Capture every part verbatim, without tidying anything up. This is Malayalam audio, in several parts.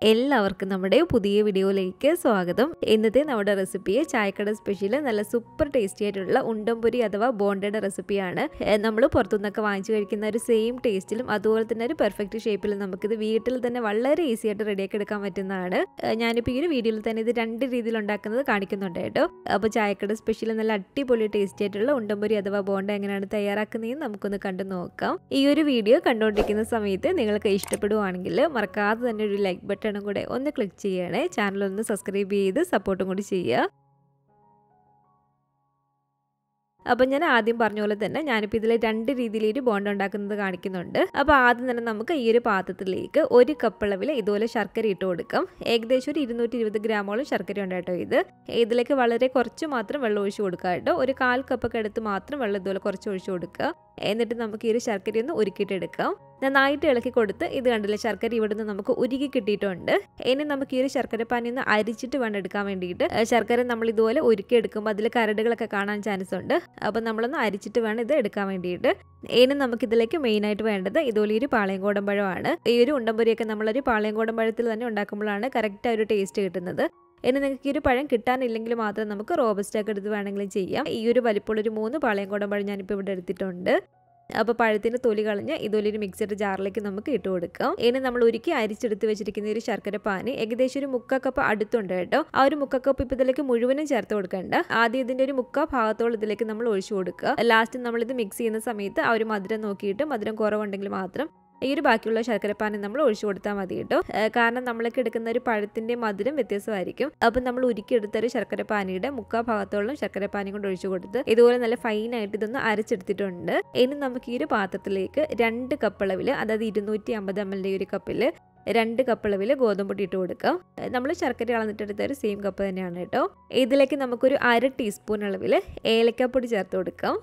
എല്ലാവർക്കും നമ്മുടെ പുതിയ വീഡിയോയിലേക്ക് സ്വാഗതം. ഇന്നത്തെ നമ്മുടെ റെസിപ്പി ചായക്കട സ്പെഷ്യൽ നല്ല സൂപ്പർ ടേസ്റ്റി ആയിട്ടുള്ള ഉണ്ടംപൊരി അഥവാ ബോണ്ടയുടെ റെസിപ്പിയാണ്. നമ്മൾ പുറത്തുനിന്നൊക്കെ വാങ്ങിച്ചു കഴിക്കുന്ന ഒരു സെയിം ടേസ്റ്റിലും അതുപോലെ തന്നെ ഒരു പെർഫെക്റ്റ് ഷേപ്പിലും നമുക്കിത് വീട്ടിൽ തന്നെ വളരെ ഈസി ആയിട്ട് റെഡിയാക്കി എടുക്കാൻ പറ്റുന്നതാണ്. ഞാനിപ്പോൾ ഈ ഒരു വീഡിയോയിൽ തന്നെ ഇത് രണ്ട് രീതിയിൽ ഉണ്ടാക്കുന്നത് കാണിക്കുന്നുണ്ട് കേട്ടോ. അപ്പോൾ ചായക്കട സ്പെഷ്യൽ നല്ല അടിപൊളി ടേസ്റ്റി ആയിട്ടുള്ള ഉണ്ടംപൊരി അഥവാ ബോണ്ട എങ്ങനെയാണ് തയ്യാറാക്കുന്നതെന്ന് നമുക്കൊന്ന് കണ്ടു നോക്കാം. ഈ ഒരു വീഡിയോ കണ്ടുകൊണ്ടിരിക്കുന്ന സമയത്ത് നിങ്ങൾക്ക് ഇഷ്ടപ്പെടുവാണെങ്കിൽ മറക്കാതെ തന്നെ ഒരു ലൈക്ക് ബട്ടൺ കൂടെ ഒന്ന് ക്ലിക്ക് ചെയ്യണേ. ചാനൽ ഒന്ന് സബ്സ്ക്രൈബ് ചെയ്ത് സപ്പോർട്ടും കൂടി ചെയ്യുക. അപ്പം ഞാൻ ആദ്യം പറഞ്ഞ പോലെ തന്നെ ഞാനിപ്പോൾ ഇതിൽ രണ്ട് രീതിയിൽ ഒരു ബോണ്ട ഉണ്ടാക്കുന്നത് കാണിക്കുന്നുണ്ട്. അപ്പോൾ ആദ്യം തന്നെ നമുക്ക് ഈ ഒരു പാത്രത്തിലേക്ക് ഒരു കപ്പ് അളവിൽ ഇതുപോലെ ശർക്കര ഇട്ട് കൊടുക്കാം. ഏകദേശം ഒരു ഇരുന്നൂറ്റി ഇരുപത് ഗ്രാമോളം ശർക്കര ഉണ്ട് കേട്ടോ. ഇത് ഇതിലേക്ക് വളരെ കുറച്ച് മാത്രം വെള്ളം ഒഴിച്ചു കൊടുക്കുക കേട്ടോ. ഒരു കാൽ കപ്പൊക്കെ എടുത്ത് മാത്രം വെള്ളം ഇതുപോലെ കുറച്ച് ഒഴിച്ചു കൊടുക്കുക. എന്നിട്ട് നമുക്ക് ഈ ഒരു ശർക്കര ഒന്ന് ഉരുക്കിയിട്ടെടുക്കാം. നന്നായിട്ട് ഇളക്കി കൊടുത്ത് ഇത് കണ്ടില്ല ശർക്കര ഇവിടെ നിന്ന് നമുക്ക് ഉരുക്കി കിട്ടിയിട്ടുണ്ട്. ഇനി നമുക്ക് ഈ ഒരു ശർക്കര പാനി ഒന്ന് അരിച്ചിട്ട് വേണം എടുക്കാൻ വേണ്ടിയിട്ട്. ശർക്കര നമ്മൾ ഇതുപോലെ ഉരുക്കി എടുക്കുമ്പോൾ അതിൽ കരടുകളൊക്കെ കാണാൻ ചാൻസ് ഉണ്ട്. അപ്പം നമ്മളൊന്ന് അരിച്ചിട്ട് വേണം ഇത് എടുക്കാൻ വേണ്ടിയിട്ട്. ഇനി നമുക്കിതിലേക്ക് മെയിനായിട്ട് വേണ്ടത് ഇതുപോലെ ഒരു പാളയംകോടൻ പഴമാണ്. ഈ ഒരു ഉണ്ടംപൊരിയൊക്കെ നമ്മളൊരു പാളയംകോടൻ പഴത്തിൽ തന്നെ ഉണ്ടാക്കുമ്പോഴാണ് കറക്റ്റ് ആ ഒരു ടേസ്റ്റ് കിട്ടുന്നത്. ഇനി നിങ്ങൾക്ക് ഈ ഒരു പഴം കിട്ടാനില്ലെങ്കിൽ മാത്രം നമുക്ക് റോബസ്റ്റൊക്കെ എടുത്ത് വേണമെങ്കിലും ചെയ്യാം. ഈ ഒരു വലിപ്പമുള്ളൊരു മൂന്ന് പാളയംകോടൻ പഴം ഞാനിപ്പോൾ ഇവിടെ എടുത്തിട്ടുണ്ട്. അപ്പോൾ പഴത്തിൻ്റെ തൊലി കളഞ്ഞ് ഇതുപോലെ ഒരു മിക്സഡ് ജാറിലേക്ക് നമുക്ക് ഇട്ട് കൊടുക്കാം. ഇനി നമ്മൾ ഉരുക്കി അരിച്ചെടുത്ത് വെച്ചിരിക്കുന്ന ഒരു ശർക്കര പാനി ഏകദേശം ഒരു മുക്കാ കപ്പ് അടുത്തുണ്ട് കേട്ടോ. ആ ഒരു മുക്കാ കപ്പ് ഇപ്പോൾ ഇതിലേക്ക് മുഴുവനും ചേർത്ത് കൊടുക്കേണ്ട. ആദ്യം ഇതിൻ്റെ ഒരു മുക്കാ ഭാഗത്തോളം ഇതിലേക്ക് നമ്മൾ ഒഴിച്ചു കൊടുക്കുക. ലാസ്റ്റ് നമ്മളിത് മിക്സ് ചെയ്യുന്ന സമയത്ത് ആ ഒരു മധുരം നോക്കിയിട്ട് മധുരം കുറവുണ്ടെങ്കിൽ മാത്രം ഈ ഒരു ബാക്കിയുള്ള ശർക്കരപ്പാനി നമ്മൾ ഒഴിച്ചു കൊടുത്താൽ മതി കേട്ടോ. കാരണം നമ്മളൊക്കെ എടുക്കുന്ന ഒരു പഴത്തിൻ്റെ മധുരം വ്യത്യാസമായിരിക്കും. അപ്പം നമ്മൾ ഉരുക്കിയെടുത്ത ഒരു ശർക്കരപ്പാനിയുടെ മുക്കാ ഭാഗത്തോളം ശർക്കരപ്പാനി കൊണ്ട് ഒഴിച്ചു കൊടുത്ത് ഇതുപോലെ നല്ല ഫൈനായിട്ട് ഇതൊന്ന് അരച്ചെടുത്തിട്ടുണ്ട്. ഇനി നമുക്ക് ഈ ഒരു പാത്രത്തിലേക്ക് രണ്ട് കപ്പ് അളവിൽ, അതായത് ഇരുന്നൂറ്റി അമ്പത് എം എൽ ഒരു കപ്പിൽ രണ്ട് കപ്പ് അളവിൽ ഗോതമ്പൊടി ഇട്ട് കൊടുക്കാം. നമ്മൾ ശർക്കര അളന്നിട്ടെടുത്ത ഒരു സെയിം കപ്പ് തന്നെയാണ് കേട്ടോ. ഇതിലേക്ക് നമുക്കൊരു അര ടീസ്പൂൺ അളവിൽ ഏലക്കാപ്പൊടി ചേർത്ത് കൊടുക്കാം.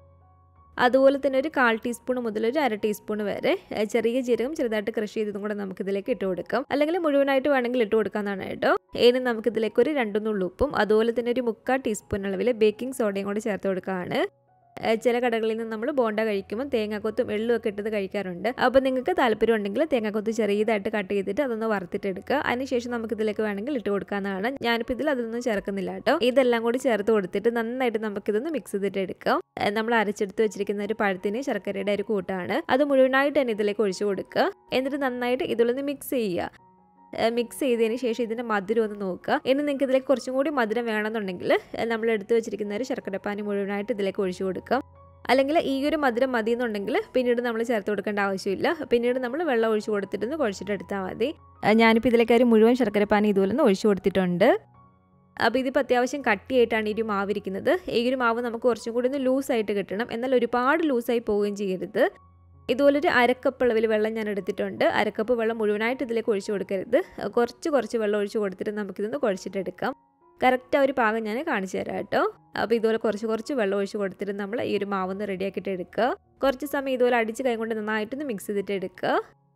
അതുപോലെ തന്നെ ഒരു കാൽ ടീസ്പൂൺ മുതൽ ഒരു അര ടീസ്പൂൺ വരെ ചെറിയ ജീരകം ചെറുതായിട്ട് ക്രഷ് ചെയ്തതും കൂടെ നമുക്കിതിലേക്ക് ഇട്ട് കൊടുക്കാം. അല്ലെങ്കിൽ മുഴുവനായിട്ട് വേണമെങ്കിൽ ഇട്ട് കൊടുക്കാമെന്നാണ് കേട്ടോ. ഇനി നമുക്കിതിലേക്ക് ഒരു രണ്ടു നുള്ളു ഉപ്പും അതുപോലെ തന്നെ ഒരു മുക്കാൽ ടീസ്പൂൺ അളവിൽ ബേക്കിംഗ് സോഡയും കൂടെ ചേർത്ത് കൊടുക്കുകയാണ്. ചില കടകളിൽ നിന്ന് നമ്മൾ ബോണ്ട കഴിക്കുമ്പോൾ തേങ്ങാക്കൊത്തും എള്ളും ഒക്കെ ഇട്ടത് കഴിക്കാറുണ്ട്. അപ്പോൾ നിങ്ങൾക്ക് താല്പര്യം ഉണ്ടെങ്കിൽ തേങ്ങാക്കൊത്ത് ചെറിയതായിട്ട് കട്ട് ചെയ്തിട്ട് അതൊന്ന് വറുത്തിട്ടെടുക്കുക. അതിനുശേഷം നമുക്ക് ഇതിലേക്ക് വേണമെങ്കിൽ ഇട്ട് കൊടുക്കാവുന്നതാണ്. ഞാനിപ്പോൾ ഇതിൽ അതൊന്നും ചേർക്കുന്നില്ല കേട്ടോ. ഇതെല്ലാം കൂടി ചേർത്ത് കൊടുത്തിട്ട് നന്നായിട്ട് നമുക്കിതൊന്ന് മിക്സ് ചെയ്തിട്ട് എടുക്കാം. നമ്മൾ അരച്ചെടുത്ത് വെച്ചിരിക്കുന്ന ഒരു പഴത്തിന് ശർക്കരയുടെ ഒരു കൂട്ടാണ്. അത് മുഴുവനായിട്ട് തന്നെ ഇതിലേക്ക് ഒഴിച്ചു കൊടുക്കുക. എന്നിട്ട് നന്നായിട്ട് ഇതിലൊന്ന് മിക്സ് ചെയ്യുക. മിക്സ് ചെയ്തതിന് ശേഷം ഇതിൻ്റെ മധുരം ഒന്ന് നോക്കുക. ഇനി നിങ്ങൾക്ക് ഇതിലേക്ക് കുറച്ചും കൂടി മധുരം വേണമെന്നുണ്ടെങ്കിൽ നമ്മൾ എടുത്ത് വെച്ചിരിക്കുന്ന ഒരു ശർക്കരപ്പാനി മുഴുവനായിട്ട് ഇതിലേക്ക് ഒഴിച്ചു കൊടുക്കാം. അല്ലെങ്കിൽ ഈ ഒരു മധുരം മതി എന്നുണ്ടെങ്കിൽ പിന്നീട് നമ്മൾ ചേർത്ത് കൊടുക്കേണ്ട ആവശ്യമില്ല. പിന്നീട് നമ്മൾ വെള്ളം ഒഴിച്ചു കൊടുത്തിട്ടൊന്ന് കുഴച്ചിട്ട് എടുത്താൽ മതി. ഞാനിപ്പോൾ ഇതിലേക്ക് ഒരു മുഴുവൻ ശർക്കരപ്പാനി ഇതുപോലെ ഒന്ന് ഒഴിച്ചു കൊടുത്തിട്ടുണ്ട്. അപ്പോൾ ഇതിപ്പോൾ അത്യാവശ്യം കട്ടിയായിട്ടാണ് ഈ ഒരു മാവ് ഇരിക്കുന്നത്. ഈ ഒരു മാവ് നമുക്ക് കുറച്ചും കൂടി ഒന്ന് ലൂസായിട്ട് കിട്ടണം. എന്നാൽ ഒരുപാട് ലൂസായി പോവുകയും ചെയ്യരുത്. ഇതുപോലൊരു അരക്കപ്പ് അളവിൽ വെള്ളം ഞാൻ എടുത്തിട്ടുണ്ട്. അരക്കപ്പ് വെള്ളം മുഴുവനായിട്ട് ഇതിലേക്ക് ഒഴിച്ചു കൊടുക്കരുത്. കുറച്ച് കുറച്ച് വെള്ളം ഒഴിച്ചു കൊടുത്തിട്ട് നമുക്കിതൊന്ന് കുഴച്ചിട്ടെടുക്കാം. കറക്റ്റ് ആ ഒരു പാകം ഞാൻ കാണിച്ചു തരാം കേട്ടോ. അപ്പോൾ ഇതുപോലെ കുറച്ച് കുറച്ച് വെള്ളം ഒഴിച്ചു കൊടുത്തിട്ട് നമ്മൾ ഈ ഒരു മാവൊന്ന് റെഡിയാക്കിയിട്ട് എടുക്കുക. കുറച്ച് സമയം ഇതുപോലെ അടിച്ച് കൈ കൊണ്ട് നന്നായിട്ടൊന്ന് മിക്സ് ചെയ്തിട്ട് എടുക്കുക.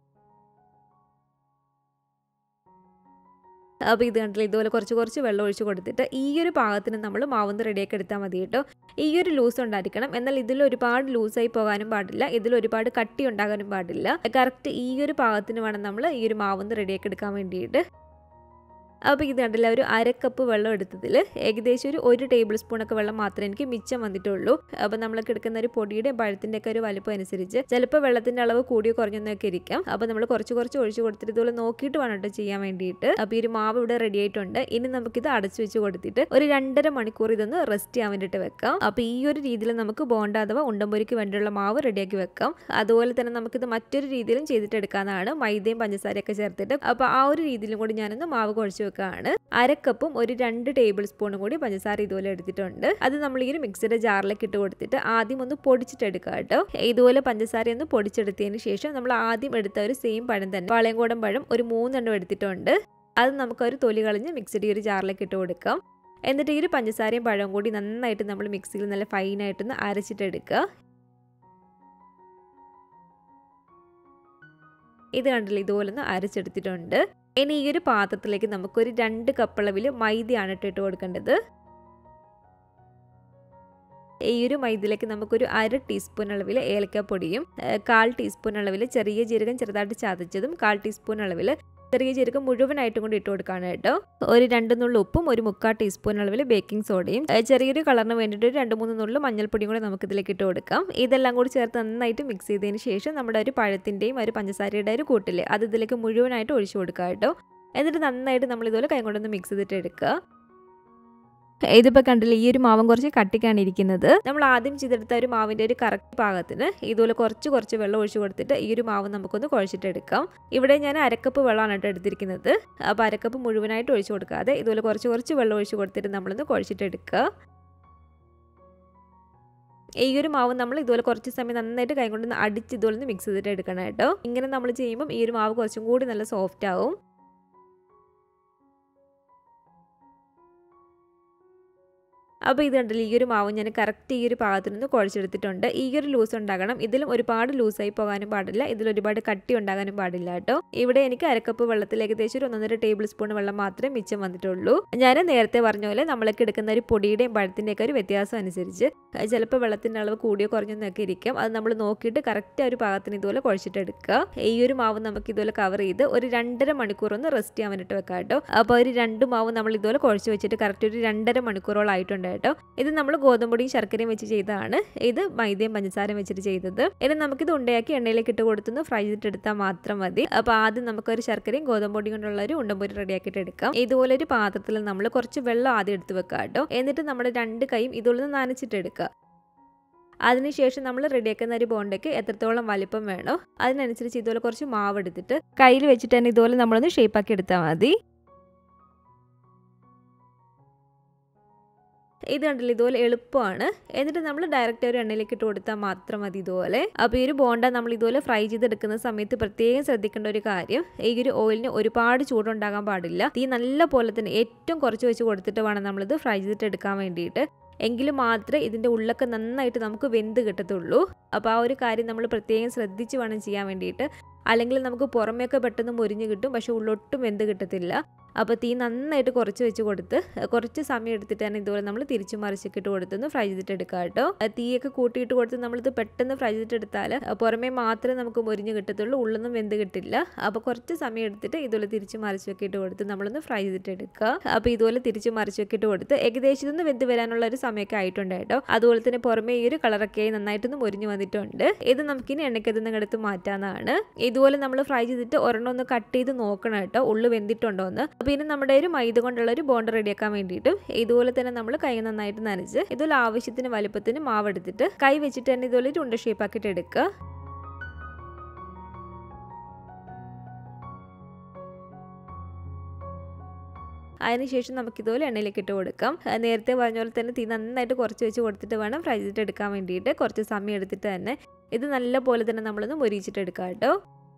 അപ്പോൾ ഇത് കണ്ടില്ല ഇതുപോലെ കുറച്ച് കുറച്ച് വെള്ളം ഒഴിച്ച് കൊടുത്തിട്ട് ഈ ഒരു പാകത്തിന് നമ്മൾ മാവൊന്ന് റെഡിയാക്കി എടുത്താൽ മതി കേട്ടോ. ഈ ഒരു ലൂസ് ഉണ്ടായിരിക്കണം. എന്നാൽ ഇതിൽ ഒരുപാട് ലൂസായി പോകാനും പാടില്ല, ഇതിൽ ഒരുപാട് കട്ടി ഉണ്ടാകാനും പാടില്ല. കറക്റ്റ് ഈ ഒരു പാകത്തിന് വേണം നമ്മൾ ഈ ഒരു മാവൊന്ന് റെഡിയാക്കി എടുക്കാൻ വേണ്ടിയിട്ട്. അപ്പോൾ ഇത് കണ്ടില്ല ഒരു അരക്കപ്പ് വെള്ളം എടുത്തതിൽ ഏകദേശം ഒരു ഒരു ടേബിൾ സ്പൂണൊക്കെ വെള്ളം മാത്രമേ എനിക്ക് മിച്ചം വന്നിട്ടുള്ളൂ. അപ്പോൾ നമ്മളൊക്കെ എടുക്കുന്ന ഒരു പൊടിയുടെയും പഴത്തിൻ്റെ ഒക്കെ ഒരു വലുപ്പം അനുസരിച്ച് ചിലപ്പോൾ വെള്ളത്തിൻ്റെ അളവ് കൂടിയോ കുറഞ്ഞൊന്നൊക്കെ ഇരിക്കാം. അപ്പോൾ നമ്മൾ കുറച്ച് കുറച്ച് ഒഴിച്ച് കൊടുത്തിട്ട് ഇതുപോലെ നോക്കിയിട്ട് വേണം കേട്ടോ ചെയ്യാൻ വേണ്ടിയിട്ട്. അപ്പോൾ ഈ ഒരു മാവ് ഇവിടെ റെഡി ആയിട്ടുണ്ട്. ഇനി നമുക്കിത് അടച്ചു വെച്ച് കൊടുത്തിട്ട് ഒരു രണ്ടര മണിക്കൂർ ഇതൊന്ന് റെസ്റ്റ് ചെയ്യാൻ വേണ്ടിയിട്ട് വെക്കാം. അപ്പോൾ ഈ ഒരു രീതിയിൽ നമുക്ക് ബോണ്ട അഥവാ ഉണ്ടംപൊരിക്ക് വേണ്ടിയുള്ള മാവ് റെഡിയാക്കി വെക്കാം. അതുപോലെ തന്നെ നമുക്കിത് മറ്റൊരു രീതിയിലും ചെയ്തിട്ട് എടുക്കാവുന്നതാണ്, മൈദയും പഞ്ചസാരയൊക്കെ ചേർത്തിട്ട്. അപ്പോൾ ആ ഒരു രീതിയിലും കൂടി ഞാനൊന്ന് മാവ് കുഴച്ച് ാണ് അരക്കപ്പും ഒരു രണ്ട് ടേബിൾ സ്പൂണും കൂടി പഞ്ചസാര ഇതുപോലെ എടുത്തിട്ടുണ്ട്. അത് നമ്മൾ ഈ ഒരു മിക്സിയുടെ ജാറിലേക്ക് ഇട്ട് കൊടുത്തിട്ട് ആദ്യം ഒന്ന് പൊടിച്ചിട്ടെടുക്കുക കേട്ടോ. ഇതുപോലെ പഞ്ചസാര ഒന്ന് പൊടിച്ചെടുത്തതിന് ശേഷം നമ്മൾ ആദ്യം എടുത്ത ഒരു സെയിം പഴം തന്നെ പാളയംകോടൻ പഴം ഒരു മൂന്നെണ്ണം എടുത്തിട്ടുണ്ട്. അത് നമുക്കൊരു തൊലി കളഞ്ഞ് മിക്സിയുടെ ഈ ഒരു ജാറിലേക്ക് ഇട്ട് കൊടുക്കാം. എന്നിട്ട് ഈ ഒരു പഞ്ചസാരയും പഴവും കൂടി നന്നായിട്ട് നമ്മൾ മിക്സിയിൽ നല്ല ഫൈനായിട്ടൊന്ന് അരച്ചിട്ടെടുക്കുക. ഇത് കണ്ടില്ല ഇതുപോലെ ഒന്ന് അരച്ചെടുത്തിട്ടുണ്ട്. ഇനി ഈ ഒരു പാത്രത്തിലേക്ക് നമുക്കൊരു രണ്ട് കപ്പ് അളവിൽ മൈദയാണ് ഇട്ട് കൊടുക്കേണ്ടത്. ഈ ഒരു മൈദയിലേക്ക് നമുക്കൊരു അര ടീസ്പൂൺ അളവിൽ ഏലക്കപ്പൊടിയും കാൽ ടീസ്പൂൺ അളവിൽ ചെറിയ ജീരകം ചെറുതായിട്ട് ചതച്ചതും കാൽ ടീസ്പൂൺ അളവിൽ ചെറിയ ജീരകം മുഴുവനായിട്ടും കൊണ്ട് ഇട്ട് കൊടുക്കുകയാണ് കേട്ടോ. ഒരു രണ്ട് നുള്ളു ഉപ്പും ഒരു മുക്കാൽ ടീസ്പൂൺ അളവിൽ ബേക്കിംഗ് സോഡയും ചെറിയൊരു കളറിന് വേണ്ടിയിട്ട് ഒരു രണ്ട് മൂന്ന് നുള്ളു മഞ്ഞൾപ്പൊടിയും കൂടെ നമുക്ക് ഇതിലേക്ക് ഇട്ട് കൊടുക്കാം. ഇതെല്ലാം കൂടി ചേർത്ത് നന്നായിട്ട് മിക്സ് ചെയ്തതിന് ശേഷം നമ്മുടെ ഒരു പഴത്തിൻ്റെയും ഒരു പഞ്ചസാരയുടെ ഒരു കൂട്ടില്ലേ അത് ഇതിലേക്ക് മുഴുവനായിട്ട് ഒഴിച്ചു കൊടുക്കുക കേട്ടോ. എന്നിട്ട് നന്നായിട്ട് നമ്മൾ ഇതുപോലെ കൈ കൊണ്ടൊന്ന് മിക്സ് ചെയ്തിട്ട് എടുക്കുക. ഇതിപ്പോൾ കണ്ടില്ല, ഈ ഒരു മാവും കുറച്ച് കട്ടിക്കാണ് ഇരിക്കുന്നത്. നമ്മൾ ആദ്യം ചെയ്തെടുത്ത ഒരു മാവിൻ്റെ ഒരു കറക്റ്റ് പാകത്തിന് ഇതുപോലെ കുറച്ച് കുറച്ച് വെള്ളം ഒഴിച്ചു കൊടുത്തിട്ട് ഈ ഒരു മാവ് നമുക്കൊന്ന് കുഴച്ചിട്ടെടുക്കാം. ഇവിടെ ഞാൻ അരക്കപ്പ് വെള്ളമാണ് കേട്ടോ എടുത്തിരിക്കുന്നത്. അപ്പോൾ അരക്കപ്പ് മുഴുവനായിട്ട് ഒഴിച്ചു കൊടുക്കാതെ ഇതുപോലെ കുറച്ച് കുറച്ച് വെള്ളം ഒഴിച്ചു കൊടുത്തിട്ട് നമ്മളൊന്ന് കുഴച്ചിട്ടെടുക്കുക. ഈ ഒരു മാവ് നമ്മൾ ഇതുപോലെ കുറച്ച് സമയം നന്നായിട്ട് കൈ കൊണ്ടൊന്ന് അടിച്ച് ഇതുപോലെ ഒന്ന് മിക്സ് ചെയ്തിട്ട് എടുക്കണം കേട്ടോ. ഇങ്ങനെ നമ്മൾ ചെയ്യുമ്പം ഈ ഒരു മാവ് കുറച്ചും കൂടി നല്ല സോഫ്റ്റ് ആവും. അപ്പോൾ ഇത് കണ്ടില്ല, ഈ ഒരു മാവ് ഞാൻ കറക്റ്റ് ഈ ഒരു പാകത്തിൽ നിന്ന് കുഴച്ചെടുത്തിട്ടുണ്ട്. ഈ ഒരു ലൂസ് ഉണ്ടാകണം. ഇതിലും ഒരുപാട് ലൂസായി പോകാനും പാടില്ല, ഇതിൽ ഒരുപാട് കട്ടി ഉണ്ടാകാനും പാടില്ല കേട്ടോ. ഇവിടെ എനിക്ക് അരക്കപ്പ് വെള്ളത്തിൽ ഏകദേശം ഒരു ഒന്നൊന്നര ടേബിൾ സ്പൂൺ വെള്ളം മാത്രമേ മിച്ചം വന്നിട്ടുള്ളൂ. ഞാൻ നേരത്തെ പറഞ്ഞ പോലെ നമ്മളൊക്കെ എടുക്കുന്ന ഒരു പൊടിയുടെയും പഴത്തിൻ്റെയൊക്കെ ഒരു വ്യത്യാസം അനുസരിച്ച് ചിലപ്പോൾ വെള്ളത്തിൻ്റെ അളവ് കൂടിയോ കുറഞ്ഞൊന്നൊക്കെ ഇരിക്കും. അത് നമ്മൾ നോക്കിയിട്ട് കറക്റ്റ് ആ ഒരു പാകത്തിന് ഇതുപോലെ കുഴച്ചിട്ടെടുക്കുക. ഈ ഒരു മാവ് നമുക്ക് ഇതുപോലെ കവർ ചെയ്ത് ഒരു രണ്ടര മണിക്കൂർ ഒന്ന് റെസ്റ്റ് ചെയ്യാൻ വേണ്ടിയിട്ട് വെക്കാം കേട്ടോ. അപ്പോൾ ഒരു രണ്ട് മാവ് നമ്മൾ ഇതുപോലെ കുഴച്ച് വെച്ചിട്ട് കറക്റ്റ് ഒരു രണ്ടര മണിക്കൂറോളം ആയിട്ടുണ്ട് കേട്ടോ. ഇത് നമ്മൾ ഗോതമ്പൊടിയും ശർക്കരയും വെച്ച് ചെയ്തതാണ്. ഇത് മൈദയും പഞ്ചസാരയും വെച്ചിട്ട് ചെയ്തത്. ഇനി നമുക്കിത് ഉണ്ടയാക്കി എണ്ണയിലേക്ക് ഇട്ട് കൊടുത്തൊന്ന് ഫ്രൈ ചെയ്തിട്ടെടുത്താൽ മാത്രം മതി. അപ്പോൾ ആദ്യം നമുക്കൊരു ശർക്കരയും ഗോതമ്പൊടിയും കൊണ്ടുള്ള ഒരു ഉണ്ടമ്പൊരി റെഡിയാക്കിയിട്ട് എടുക്കാം. ഇതുപോലെ ഒരു പാത്രത്തിൽ നമ്മൾ കുറച്ച് വെള്ളം ആദ്യം എടുത്ത് വെക്കാം കേട്ടോ. എന്നിട്ട് നമ്മുടെ രണ്ട് കൈയും ഇതുപോലെ നനച്ചിട്ടെടുക്കുക. അതിനുശേഷം നമ്മൾ റെഡിയാക്കുന്ന ഒരു ബോണ്ടയ്ക്ക് എത്രത്തോളം വലിപ്പം വേണോ അതിനനുസരിച്ച് ഇതുപോലെ കുറച്ച് മാവ് എടുത്തിട്ട് കയ്യിൽ വെച്ചിട്ട് തന്നെ ഇതുപോലെ നമ്മളൊന്ന് ഷേപ്പാക്കി എടുത്താൽ മതി. ഇത് കണ്ടില്ല, ഇതുപോലെ എളുപ്പമാണ്. എന്നിട്ട് നമ്മൾ ഡയറക്റ്റ് ഒരു എണ്ണയിലേക്ക് ഇട്ട് കൊടുത്താൽ മാത്രം മതി ഇതുപോലെ. അപ്പോൾ ഈ ഒരു ബോണ്ട നമ്മൾ ഇതുപോലെ ഫ്രൈ ചെയ്തെടുക്കുന്ന സമയത്ത് പ്രത്യേകം ശ്രദ്ധിക്കേണ്ട ഒരു കാര്യം, ഈ ഒരു ഓയിലിന് ഒരുപാട് ചൂടുണ്ടാകാൻ പാടില്ല. തീ നല്ല പോലെ തന്നെ ഏറ്റവും കുറച്ച് വെച്ച് കൊടുത്തിട്ട് വേണം നമ്മളിത് ഫ്രൈ ചെയ്തിട്ട് എടുക്കാൻ വേണ്ടിയിട്ട്. എങ്കിലും മാത്രമേ ഇതിൻ്റെ ഉള്ളൊക്കെ നന്നായിട്ട് നമുക്ക് വെന്ത് കിട്ടത്തുള്ളൂ. അപ്പോൾ ആ ഒരു കാര്യം നമ്മൾ പ്രത്യേകം ശ്രദ്ധിച്ച് വേണം ചെയ്യാൻ വേണ്ടിയിട്ട്. അല്ലെങ്കിൽ നമുക്ക് പുറമേയൊക്കെ പെട്ടെന്ന് മുരിഞ്ഞ് കിട്ടും, പക്ഷെ ഉള്ളൊട്ടും വെന്ത് കിട്ടത്തില്ല. അപ്പോൾ തീ നന്നായിട്ട് കുറച്ച് വെച്ച് കൊടുത്ത് കുറച്ച് സമയം എടുത്തിട്ട് തന്നെ ഇതുപോലെ നമ്മൾ തിരിച്ചു മറിച്ചൊക്കെ ഇട്ട് കൊടുത്തൊന്ന് ഫ്രൈ ചെയ്തിട്ട് എടുക്കുക കേട്ടോ. തീയൊക്കെ കൂട്ടിയിട്ട് കൊടുത്ത് നമ്മളിത് പെട്ടെന്ന് ഫ്രൈ ചെയ്തിട്ട് എടുത്താൽ പുറമേ മാത്രമേ നമുക്ക് മുരിഞ്ഞ് കിട്ടത്തുള്ളൂ, ഉള്ളൊന്നും വെന്ത് കിട്ടില്ല. അപ്പോൾ കുറച്ച് സമയം എടുത്തിട്ട് ഇതുപോലെ തിരിച്ച് മറിച്ചൊക്കെ ഇട്ട് കൊടുത്ത് നമ്മളൊന്ന് ഫ്രൈ ചെയ്തിട്ട് എടുക്കുക. അപ്പോൾ ഇതുപോലെ തിരിച്ച് മറിച്ചൊക്കെ ഇട്ട് കൊടുത്ത് ഏകദേശം ഇതൊന്ന് വെന്ത് വരാനുള്ള ഒരു സമയമൊക്കെ ആയിട്ടുണ്ട് കേട്ടോ. അതുപോലെ തന്നെ പുറമേ ഈ ഒരു കളറൊക്കെ നന്നായിട്ടൊന്ന് മുരിഞ്ഞ് വന്നിട്ടുണ്ട്. ഇത് നമുക്കിനി എണ്ണയ്ക്കതിന്ന് എടുത്ത് മാറ്റാവുന്നതാണ്. ഇതുപോലെ നമ്മൾ ഫ്രൈ ചെയ്തിട്ട് ഒരെണ്ണം ഒന്ന് കട്ട് ചെയ്ത് നോക്കണം കേട്ടോ, ഉള്ളു വെന്തിട്ടുണ്ടോ എന്ന്. പിന്നെ നമ്മുടെ ഒരു മൈദ കൊണ്ടുള്ള ഒരു ബോണ്ട റെഡിയാക്കാൻ വേണ്ടിയിട്ടും ഇതുപോലെ തന്നെ നമ്മൾ കൈ നന്നായിട്ട് നനച്ച് ഇതുപോലെ ആവശ്യത്തിന് വലുപ്പത്തിന് മാവ് എടുത്തിട്ട് കൈ വെച്ചിട്ട് തന്നെ ഇതുപോലെ ഒരു ഉണ്ട ഷേപ്പ് ആക്കിയിട്ട് എടുക്കുക. അതിനുശേഷം നമുക്കിതുപോലെ എണ്ണയിലേക്ക് ഇട്ട് കൊടുക്കാം. നേരത്തെ പറഞ്ഞ പോലെ തന്നെ തീ നന്നായിട്ട് കുറച്ച് വെച്ച് കൊടുത്തിട്ട് വേണം ഫ്രൈ ചെയ്തിട്ട് എടുക്കാൻ വേണ്ടിയിട്ട്. കുറച്ച് സമയം എടുത്തിട്ട് തന്നെ ഇത് നല്ല പോലെ തന്നെ നമ്മളൊന്ന് മൊരിച്ചിട്ട് എടുക്കാം കേട്ടോ.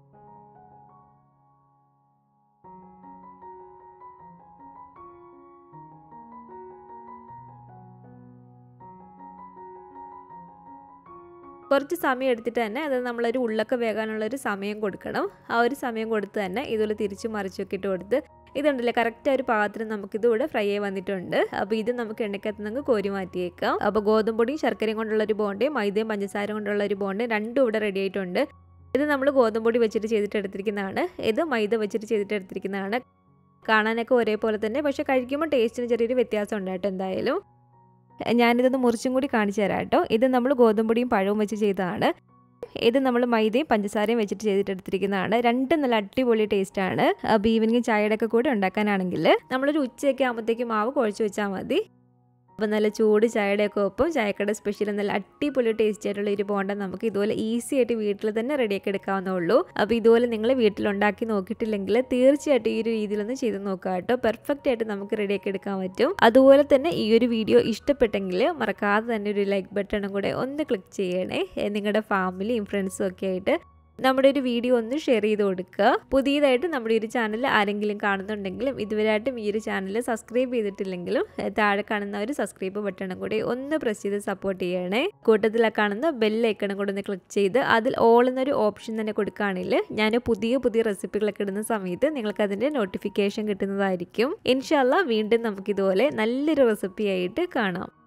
കുറച്ച് സമയം എടുത്തിട്ട് തന്നെ അത് നമ്മളൊരു ഉള്ളൊക്കെ വേകാനുള്ളൊരു സമയം കൊടുക്കണം. ആ ഒരു സമയം കൊടുത്ത് തന്നെ ഇതുപോലെ തിരിച്ച് മറിച്ചൊക്കെ ഇട്ട് കൊടുത്ത് ഇതുണ്ടല്ലേ കറക്റ്റ് ആ ഒരു പാകത്തിന് നമുക്കിതിവിടെ ഫ്രൈ ആയി വന്നിട്ടുണ്ട്. അപ്പോൾ ഇത് നമുക്ക് എണ്ണയ്ക്കകത്ത് നമുക്ക് കോരി മാറ്റിയേക്കാം. അപ്പോൾ ഗോതമ്പൊടിയും ശർക്കരയും കൊണ്ടുള്ള ഒരു ബോണ്ടയും മൈദയും പഞ്ചസാര കൊണ്ടുള്ള ഒരു ബോണ്ടയും രണ്ടും ഇവിടെ റെഡി ആയിട്ടുണ്ട്. ഇത് നമ്മൾ ഗോതമ്പൊടി വെച്ചിട്ട് ചെയ്തിട്ട് എടുത്തിരിക്കുന്നതാണ്, ഇത് മൈദ വെച്ചിട്ട് ചെയ്തിട്ട് എടുത്തിരിക്കുന്നതാണ്. കാണാനൊക്കെ ഒരേപോലെ തന്നെ, പക്ഷേ കഴിക്കുമ്പോൾ ടേസ്റ്റിന് ചെറിയൊരു വ്യത്യാസം ഉണ്ടായിട്ട് എന്തായാലും. ഞാനിതൊന്ന് മുറിച്ചും കൂടി കാണിച്ചു തരാം കേട്ടോ. ഇത് നമ്മൾ ഗോതമ്പൊടിയും പഴവും വെച്ച് ചെയ്തതാണ്. ഇത് നമ്മൾ മൈദയും പഞ്ചസാരയും വെച്ചിട്ട് ചെയ്തിട്ട് എടുത്തിരിക്കുന്നതാണ്. രണ്ടും നല്ല അടിപൊളി ടേസ്റ്റാണ്. അപ്പോൾ ഈവനിങ് ചായയുടെ ഒക്കെ കൂടെ ഉണ്ടാക്കാനാണെങ്കിൽ നമ്മളൊരു ഉച്ചയൊക്കെ ആകുമ്പോഴത്തേക്ക് മാവ് കുഴച്ച് വെച്ചാൽ മതി. അപ്പോൾ നല്ല ചൂട് ചായയുടെയൊക്കെ ഒപ്പം ചായക്കട സ്പെഷ്യൽ നല്ല അടിപൊളി ടേസ്റ്റി ആയിട്ടുള്ള ഒരു ബോണ്ട നമുക്ക് ഇതുപോലെ ഈസി ആയിട്ട് വീട്ടിൽ തന്നെ റെഡിയാക്കി എടുക്കാവുന്നേ. അപ്പോൾ ഇതുപോലെ നിങ്ങൾ വീട്ടിലുണ്ടാക്കി നോക്കിയിട്ടില്ലെങ്കിൽ തീർച്ചയായിട്ടും ഈ ഒരു രീതിയിലൊന്ന് ചെയ്ത് നോക്കുക കേട്ടോ. പെർഫെക്റ്റ് ആയിട്ട് നമുക്ക് റെഡിയാക്കി എടുക്കാൻ പറ്റും. അതുപോലെ തന്നെ ഈ ഒരു വീഡിയോ ഇഷ്ടപ്പെട്ടെങ്കിൽ മറക്കാതെ തന്നെ ഒരു ലൈക്ക് ബട്ടണും കൂടെ ഒന്ന് ക്ലിക്ക് ചെയ്യണേ. നിങ്ങളുടെ ഫാമിലിയും ഫ്രണ്ട്സും ഒക്കെ ആയിട്ട് നമ്മുടെ ഒരു വീഡിയോ ഒന്ന് ഷെയർ ചെയ്ത് കൊടുക്കുക. പുതിയതായിട്ട് നമ്മുടെ ഒരു ചാനൽ ആരെങ്കിലും കാണുന്നുണ്ടെങ്കിലും ഇതുവരെയായിട്ടും ഈ ഒരു ചാനൽ സബ്സ്ക്രൈബ് ചെയ്തിട്ടില്ലെങ്കിലും താഴെ കാണുന്ന ഒരു സബ്സ്ക്രൈബ് ബട്ടണും കൂടി ഒന്ന് പ്രസ് ചെയ്ത് സപ്പോർട്ട് ചെയ്യണേ. കൂട്ടത്തിൽ കാണുന്ന ബെൽ ഐക്കണും കൂടെ ഒന്ന് ക്ലിക്ക് ചെയ്ത് അതിൽ ഓൾ എന്നൊരു ഓപ്ഷൻ തന്നെ കൊടുക്കുകയാണെങ്കിൽ ഞാൻ പുതിയ പുതിയ റെസിപ്പികളൊക്കെ ഇടുന്ന സമയത്ത് നിങ്ങൾക്ക് അതിൻ്റെ നോട്ടിഫിക്കേഷൻ കിട്ടുന്നതായിരിക്കും. ഇൻഷാ അല്ലാഹ് വീണ്ടും നമുക്കിതുപോലെ നല്ലൊരു റെസിപ്പി ആയിട്ട് കാണാം.